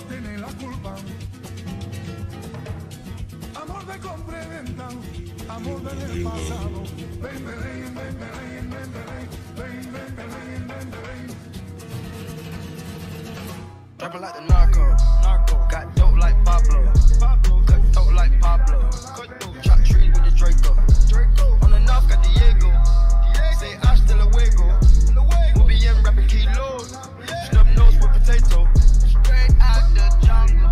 tiene la culpa. Amor de compra y venta, amor del pasado. Ven, ven, ven, ven, ven, ven, ven, ven, ven, ven. Rapping like the narco, got dope like Pablo, cut dope like Pablo, chop trees with the Draco, on the north got Diego, say hasta luego, we'll be in rapping kilos, snub nose with potato, straight out the jungle,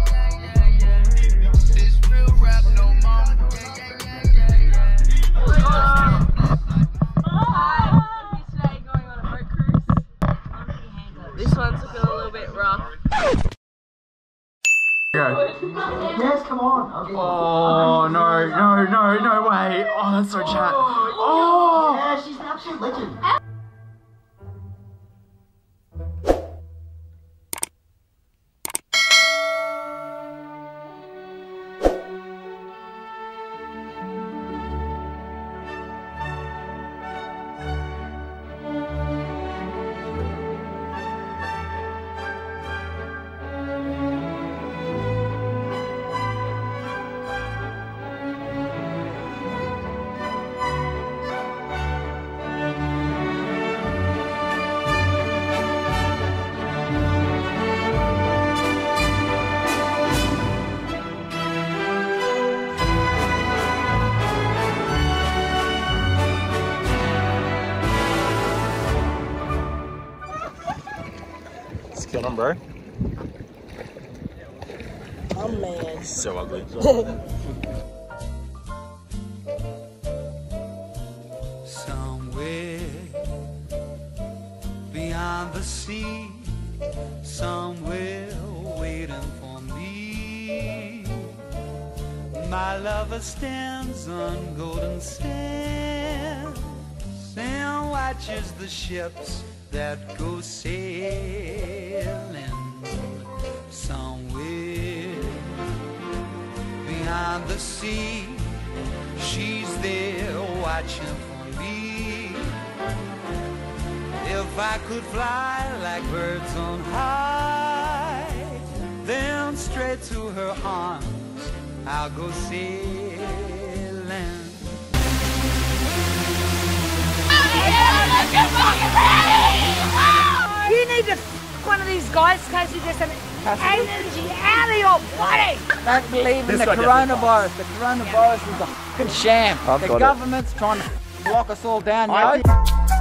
this real rap no mama. This one's looking a little bit rough. Go. Yes, come on. Oh, no, no, no, no way. Oh, that's so chat. Oh! Yeah, she's an absolute legend. What's going on, bro? Oh man. So ugly. Somewhere beyond the sea, somewhere waiting for me, my lover stands on golden sands and watches the ships that go sailing. Somewhere beyond the sea, she's there watching for me. If I could fly like birds on high, then straight to her arms I'll go sailing. You need to f one of these guys, Casey, just some energy out of your body. Don't believe in the coronavirus. The coronavirus is a fucking sham. The government's trying to lock us all down, you know?